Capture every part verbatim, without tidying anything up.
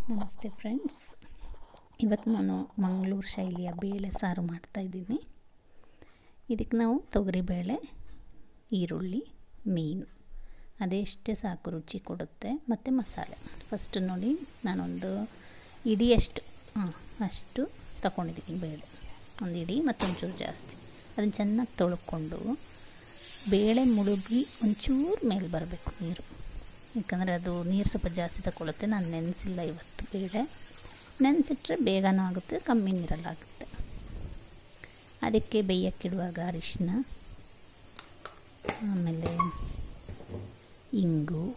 ನಮಸ್ತೆ ಫ್ರೆಂಡ್ಸ್, ಇವತ್ತು ನಾನು ಮಂಗಳೂರು ಶೈಲಿಯ ಬೇಳೆ ಸಾರು ಮಾಡ್ತಾಯಿದ್ದೀನಿ. ಇದಕ್ಕೆ ನಾವು ತೊಗರಿಬೇಳೆ, ಈರುಳ್ಳಿ, ಮೀನು ಅದೆಷ್ಟೇ ಸಾಕು, ರುಚಿ ಕೊಡುತ್ತೆ. ಮತ್ತು ಮಸಾಲೆ ಫಸ್ಟ್ ನೋಡಿ, ನಾನೊಂದು ಇಡಿಯಷ್ಟು ಹಾಂ ಅಷ್ಟು ತಗೊಂಡಿದ್ದೀನಿ ಬೇಳೆ, ಒಂದು ಇಡಿ ಮತ್ತೊಂಚೂರು ಜಾಸ್ತಿ. ಅದನ್ನು ಚೆನ್ನಾಗಿ ತೊಳ್ಕೊಂಡು ಬೇಳೆ ಮುಳುಗಿ ಒಂಚೂರು ಮೇಲೆ ಬರಬೇಕು ನೀರು, ಯಾಕಂದರೆ ಅದು ನೀರು ಸ್ವಲ್ಪ ಜಾಸ್ತಿ ತಗೊಳುತ್ತೆ. ನಾನು ನೆನೆಸಿಲ್ಲ ಇವತ್ತು ಬೇಳೆ, ನೆನೆಸಿಟ್ರೆ ಬೇಗನೂ ಆಗುತ್ತೆ, ಕಮ್ಮಿ ನೀರಲ್ಲಾಗುತ್ತೆ. ಅದಕ್ಕೆ ಬೇಯಕ್ಕಿಡುವಾಗ ಅರಿಶಿನ, ಆಮೇಲೆ ಇಂಗು,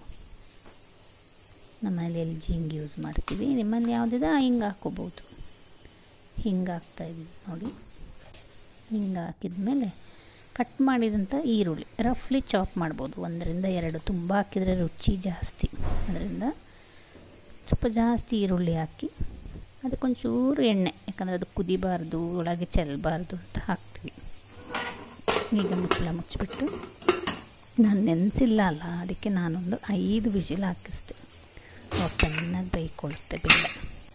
ನಮ್ಮಲ್ಲಿ ಎಲ್ ಜಿ ಹಿಂಗೆ ಯೂಸ್ ಮಾಡ್ತೀವಿ, ನಿಮ್ಮಲ್ಲಿ ಯಾವುದಿದೆ ಆ ಹಿಂಗೆ ಹಾಕ್ಕೋಬೋದು. ಹಿಂಗೆ ಹಾಕ್ತಾಯಿದ್ದೀವಿ ನೋಡಿ. ಹಿಂಗೆ ಹಾಕಿದ್ಮೇಲೆ ಕಟ್ ಮಾಡಿದಂಥ ಈರುಳ್ಳಿ ರಫ್ಲಿ ಚಾಪ್ ಮಾಡ್ಬೋದು, ಒಂದರಿಂದ ಎರಡು, ತುಂಬ ಹಾಕಿದರೆ ರುಚಿ ಜಾಸ್ತಿ. ಅದರಿಂದ ಸ್ವಲ್ಪ ಜಾಸ್ತಿ ಈರುಳ್ಳಿ ಹಾಕಿ ಅದಕ್ಕೊಂಚೂರು ಎಣ್ಣೆ, ಯಾಕಂದರೆ ಅದು ಕುದಿಬಾರ್ದು, ಒಳಗೆ ಚೆಲ್ಲಬಾರ್ದು ಅಂತ ಹಾಕ್ತೀವಿ. ಈಗ ಮುಚ್ಚಳ ಮುಚ್ಚಿಬಿಟ್ಟು, ನಾನು ನೆನೆಸಿಲ್ಲ ಅಲ್ಲ, ಅದಕ್ಕೆ ನಾನೊಂದು ಐದು ವಿಜಿಲ್ ಹಾಕಿಸ್ದೆ. ಅವಾಗ ಚೆನ್ನಾಗಿ ಬೇಯ್ಕೊಳ್ಳುತ್ತೆ ಬೇಳೆ.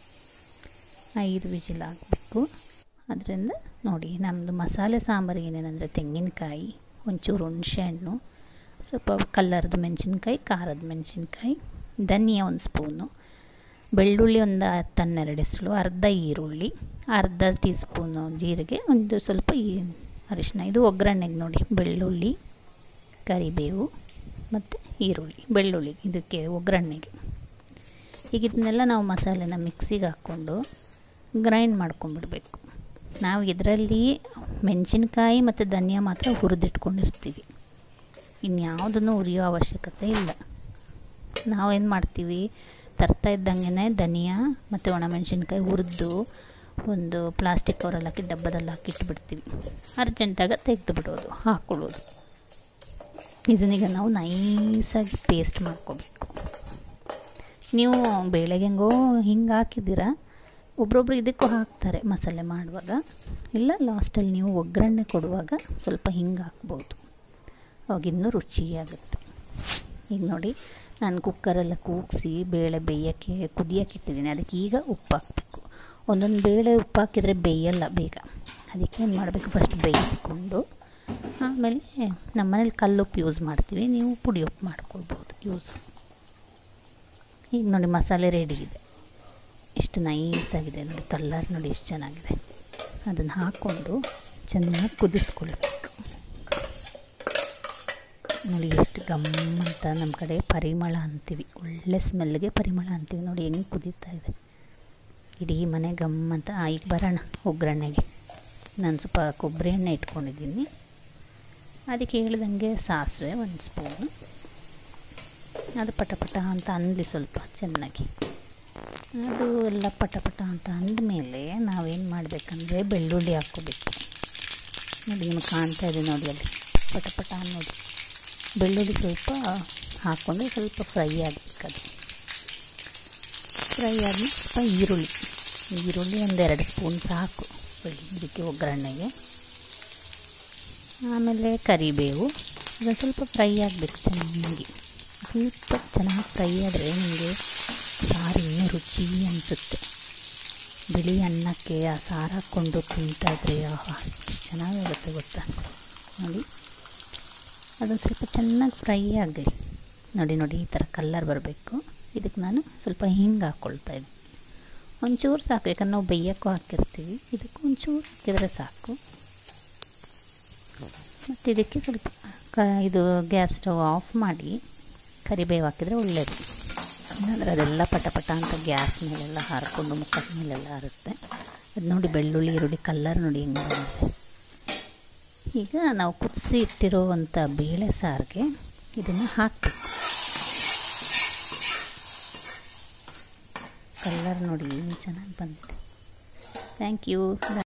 ಐದು ವಿಜಿಲ್ ಹಾಕಬೇಕು. ಅದರಿಂದ ನೋಡಿ, ನಮ್ಮದು ಮಸಾಲೆ ಸಾಂಬಾರು ಏನೇನೆಂದರೆ ತೆಂಗಿನಕಾಯಿ, ಒಂಚೂರು ಹುಣಸೆಹಣ್ಣು, ಸ್ವಲ್ಪ ಕಲ್ಲರ್ದು ಮೆಣಸಿನ್ಕಾಯಿ, ಖಾರದ ಮೆಣಸಿನ್ಕಾಯಿ, ಧನಿಯಾ ಒಂದು ಸ್ಪೂನು, ಬೆಳ್ಳುಳ್ಳಿ ಒಂದು ಹತ್ತು ಹನ್ನೆರಡು ಎಸಳು, ಅರ್ಧ ಈರುಳ್ಳಿ, ಅರ್ಧ ಟೀ ಸ್ಪೂನು ಜೀರಿಗೆ, ಒಂದು ಸ್ವಲ್ಪ ಈ ಅರಿಶಿನ. ಇದು ಒಗ್ಗರಣೆಗೆ ನೋಡಿ, ಬೆಳ್ಳುಳ್ಳಿ, ಕರಿಬೇವು ಮತ್ತು ಈರುಳ್ಳಿ, ಬೆಳ್ಳುಳ್ಳಿ ಇದಕ್ಕೆ ಒಗ್ಗರಣೆಗೆ. ಈಗ ಇದನ್ನೆಲ್ಲ ನಾವು ಮಸಾಲೆನ ಮಿಕ್ಸಿಗೆ ಹಾಕ್ಕೊಂಡು ಗ್ರೈಂಡ್ ಮಾಡ್ಕೊಂಡ್ಬಿಡ್ಬೇಕು. ನಾವು ಇದರಲ್ಲಿ ಮೆಣಸಿನ್ಕಾಯಿ ಮತ್ತು ಧನಿಯಾ ಮಾತ್ರ ಹುರಿದಿಟ್ಕೊಂಡಿರ್ತೀವಿ, ಇನ್ಯಾವುದನ್ನು ಹುರಿಯೋ ಅವಶ್ಯಕತೆ ಇಲ್ಲ. ನಾವೇನು ಮಾಡ್ತೀವಿ, ತರ್ತಾ ಇದ್ದಂಗೆ ಧನಿಯಾ ಮತ್ತು ಒಣಮೆಣಸಿನ್ಕಾಯಿ ಹುರಿದು ಒಂದು ಪ್ಲಾಸ್ಟಿಕ್ ಕವರಲ್ಲಿ ಹಾಕಿ ಡಬ್ಬದಲ್ಲಿ ಹಾಕಿ ಇಟ್ಬಿಡ್ತೀವಿ. ಅರ್ಜೆಂಟಾಗಿ ತೆಗೆದು ಬಿಡೋದು, ಹಾಕ್ಕೊಳ್ಳೋದು. ಇದನ್ನೀಗ ನಾವು ನೈಸಾಗಿ ಪೇಸ್ಟ್ ಮಾಡ್ಕೋಬೇಕು. ನೀವು ಬೇಳೆಗೆ ಹೆಂಗೋ ಹಿಂಗೆ ಹಾಕಿದ್ದೀರಾ, ಒಬ್ರೊಬ್ರು ಇದಕ್ಕೂ ಹಾಕ್ತಾರೆ ಮಸಾಲೆ ಮಾಡುವಾಗ, ಇಲ್ಲ ಲಾಸ್ಟಲ್ಲಿ ನೀವು ಒಗ್ಗರಣೆ ಕೊಡುವಾಗ ಸ್ವಲ್ಪ ಹಿಂಗೆ ಹಾಕ್ಬೋದು, ಅವಾಗ ಇನ್ನೂ ರುಚಿಯಾಗುತ್ತೆ. ಈಗ ನೋಡಿ, ನಾನು ಕುಕ್ಕರೆಲ್ಲ ಕೂಗಿಸಿ ಬೇಳೆ ಬೇಯೋಕ್ಕೆ ಕುದಿಯೋಕೆ ಇಟ್ಟಿದ್ದೀನಿ. ಅದಕ್ಕೆ ಈಗ ಉಪ್ಪು ಹಾಕಬೇಕು. ಒಂದೊಂದು ಬೇಳೆ ಉಪ್ಪು ಹಾಕಿದರೆ ಬೇಯಲ್ಲ ಬೇಗ, ಅದಕ್ಕೆ ಏನು ಮಾಡಬೇಕು, ಫಸ್ಟ್ ಬೇಯಿಸ್ಕೊಂಡು ಆಮೇಲೆ ನಮ್ಮನೇಲಿ ಕಲ್ಲುಪ್ಪು ಯೂಸ್ ಮಾಡ್ತೀವಿ, ನೀವು ಪುಡಿ ಉಪ್ಪು ಮಾಡ್ಕೊಳ್ಬೋದು ಯೂಸು. ಈಗ ನೋಡಿ ಮಸಾಲೆ ರೆಡಿ ಇದೆ, ಎಷ್ಟು ನೈಸಾಗಿದೆ ನೋಡಿ, ಕಲ್ಲರ್ ನೋಡಿ ಎಷ್ಟು ಚೆನ್ನಾಗಿದೆ. ಅದನ್ನು ಹಾಕ್ಕೊಂಡು ಚೆನ್ನಾಗಿ ಕುದಿಸ್ಕೊಳ್ಬೇಕು. ನೋಡಿ ಎಷ್ಟು ಗಮ್ ಅಂತ, ನಮ್ಮ ಕಡೆ ಪರಿಮಳ ಅಂತೀವಿ, ಒಳ್ಳೆ ಸ್ಮೆಲ್ಗೆ ಪರಿಮಳ ಅಂತೀವಿ. ನೋಡಿ ಹೆಂಗೆ ಕುದೀತಾ ಇದೆ, ಇಡೀ ಮನೆ ಗಮ್ ಅಂತ. ಈಗ ಬರೋಣ ಒಗ್ಗರಣೆಗೆ. ನಾನು ಸ್ವಲ್ಪ ಕೊಬ್ಬರಿ ಎಣ್ಣೆ ಇಟ್ಕೊಂಡಿದ್ದೀನಿ, ಅದಕ್ಕೆ ಹೇಳಿದಂಗೆ ಸಾಸಿವೆ ಒಂದು ಸ್ಪೂನು, ಅದು ಪಟ ಪಟ ಅಂತ ಅಂದಲಿ ಸ್ವಲ್ಪ ಚೆನ್ನಾಗಿ. ಅದು ಎಲ್ಲ ಪಟ ಪಟ ಅಂತ ಅಂದಮೇಲೆ ನಾವೇನು ಮಾಡಬೇಕಂದ್ರೆ ಬೆಳ್ಳುಳ್ಳಿ ಹಾಕ್ಕೋಬೇಕು. ನೋಡಿ ನಿಮಗೆ ಕಾಣ್ತಾ ಇದೆ ನೋಡಿ, ಅಲ್ಲಿ ಪಟ ಪಟ ಅನ್ನೋದು ಬೆಳ್ಳುಳ್ಳಿ ಸ್ವಲ್ಪ ಹಾಕ್ಕೊಂಡು ಸ್ವಲ್ಪ ಫ್ರೈ ಆಗಬೇಕು. ಅದು ಫ್ರೈ ಆದಮೇಲೆ ಸ್ವಲ್ಪ ಈರುಳ್ಳಿ ಈರುಳ್ಳಿ ಒಂದೆರಡು ಸ್ಪೂನ್ ಸಾಕು ಇದಕ್ಕೆ ಒಗ್ಗರಣೆಗೆ. ಆಮೇಲೆ ಕರಿಬೇವು, ಅದನ್ನು ಸ್ವಲ್ಪ ಫ್ರೈ ಆಗಬೇಕು ಚೆನ್ನಾಗಿ. ಸ್ವಲ್ಪ ಚೆನ್ನಾಗಿ ಫ್ರೈ ಆದರೆ ನಿಮಗೆ ಸಾರು ಇನ್ನೂ ರುಚಿ ಅನಿಸುತ್ತೆ. ಬಿಳಿ ಅನ್ನಕ್ಕೆ ಆ ಸಾರು ಹಾಕ್ಕೊಂಡು ತಿಂತಾಯಿದ್ರೆ ಆಹಾ ಎಷ್ಟು ಚೆನ್ನಾಗಿರುತ್ತೆ ಗೊತ್ತಾ. ನೋಡಿ ಅದೊಂದು ಸ್ವಲ್ಪ ಚೆನ್ನಾಗಿ ಫ್ರೈ ಆಗಲಿ. ನೋಡಿ ನೋಡಿ ಈ ಥರ ಕಲ್ಲರ್ ಬರಬೇಕು. ಇದಕ್ಕೆ ನಾನು ಸ್ವಲ್ಪ ಹಿಂಗೆ ಹಾಕ್ಕೊಳ್ತಾ ಇದ್ದೀನಿ, ಒಂಚೂರು ಸಾಕು, ಯಾಕಂದ್ರೆ ನಾವು ಬೇಯೋಕ್ಕೂ ಹಾಕಿರ್ತೀವಿ. ಇದಕ್ಕೆ ಒಂಚೂರು ಹಾಕಿದರೆ ಸಾಕು. ಮತ್ತು ಇದಕ್ಕೆ ಸ್ವಲ್ಪ ಕ ಇದು ಗ್ಯಾಸ್ ಸ್ಟವ್ ಆಫ್ ಮಾಡಿ ಕರಿಬೇವು ಹಾಕಿದರೆ ಒಳ್ಳೆಯದು. ಅಂದರೆ ಅದೆಲ್ಲ ಪಟ ಪಟ ಅಂತ ಗ್ಯಾಸ್ ಮೇಲೆಲ್ಲ ಹಾರಿಕೊಂಡು ಮುಖದ ಮೇಲೆಲ್ಲ ಹಾರುತ್ತೆ. ಅದು ನೋಡಿ ಬೆಳ್ಳುಳ್ಳಿ ಈರುಳ್ಳಿ ಕಲ್ಲರ್ ನೋಡಿ ಹೆಂಗೆ ಬಂದಿದೆ. ಈಗ ನಾವು ಕುದಿಸಿ ಇಟ್ಟಿರೋವಂಥ ಬೇಳೆ ಸಾರಿಗೆ ಇದನ್ನು ಹಾಕಬೇಕು. ಕಲ್ಲರ್ ನೋಡಿ ಚೆನ್ನಾಗಿ ಬಂದಿದೆ. Thank you.